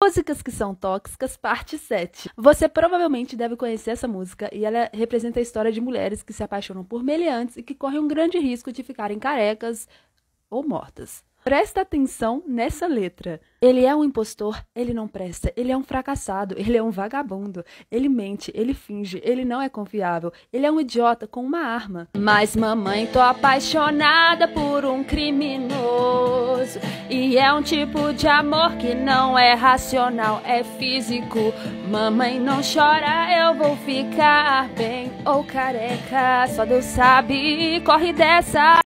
Músicas que são tóxicas, parte 7. Você provavelmente deve conhecer essa música e ela representa a história de mulheres que se apaixonam por meliantes e que correm um grande risco de ficarem carecas ou mortas. Presta atenção nessa letra. Ele é um impostor, ele não presta, ele é um fracassado, ele é um vagabundo, ele mente, ele finge, ele não é confiável, ele é um idiota com uma arma. Mas mamãe, tô apaixonada por um criminoso e é um tipo de amor que não é racional, é físico. Mamãe, não chora, eu vou ficar bem ou careca, só Deus sabe, corre dessa.